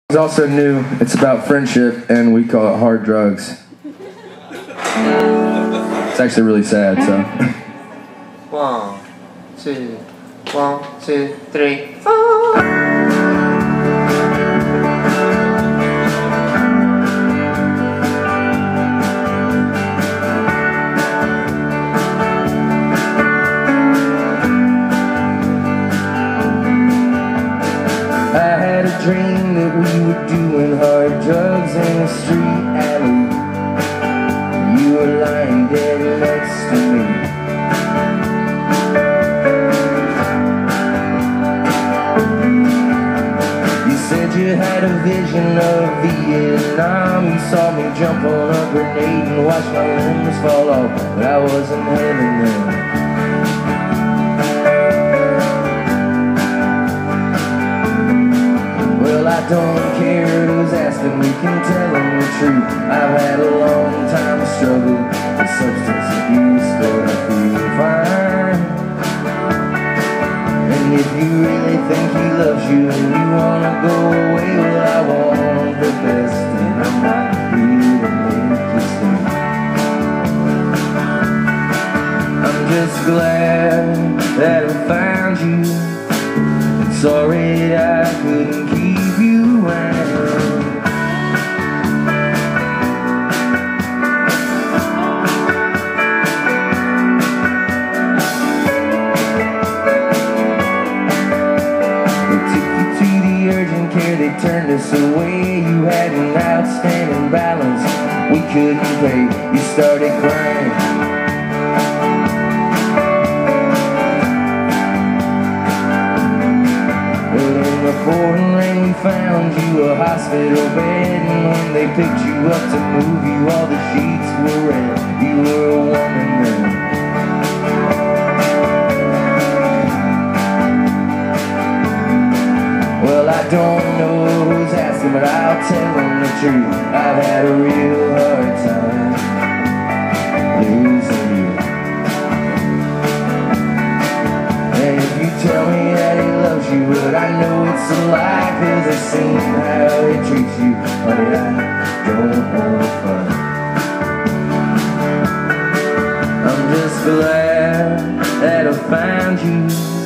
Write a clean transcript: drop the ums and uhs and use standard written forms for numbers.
It's also new. It's about friendship, and we call it Hard Drugs. It's actually really sad, so. 1, 2, 3, 4. Dream that we were doing hard drugs in a street alley. You were lying dead next to me. You said you had a vision of Vietnam. You saw me jump on a grenade and watch my limbs fall off, but I was in heaven then. I don't care who's asking, we can tell them the truth. I've had a long time struggle with substance abuse, but I feel fine. And if you really think he loves you and you wanna go away, well, I want the best, and I'm not here to make you stay. I'm just glad that I found you, and sorry that I couldn't keep you around. We took you to the urgent care, they turned us away. You had an outstanding balance we couldn't pay. You started crying. Pouring rain, we found you a hospital bed, and when they picked you up to move you, all the sheets were red. You were a woman then. Well, I don't know who's asking, but I'll tell them the truth. I've had a real hard time losing you. And if you tell me that he loves you, but I know it's a lie, 'cause I've seen how he treats you. Honey, I don't wanna fight. I'm just glad that I found you.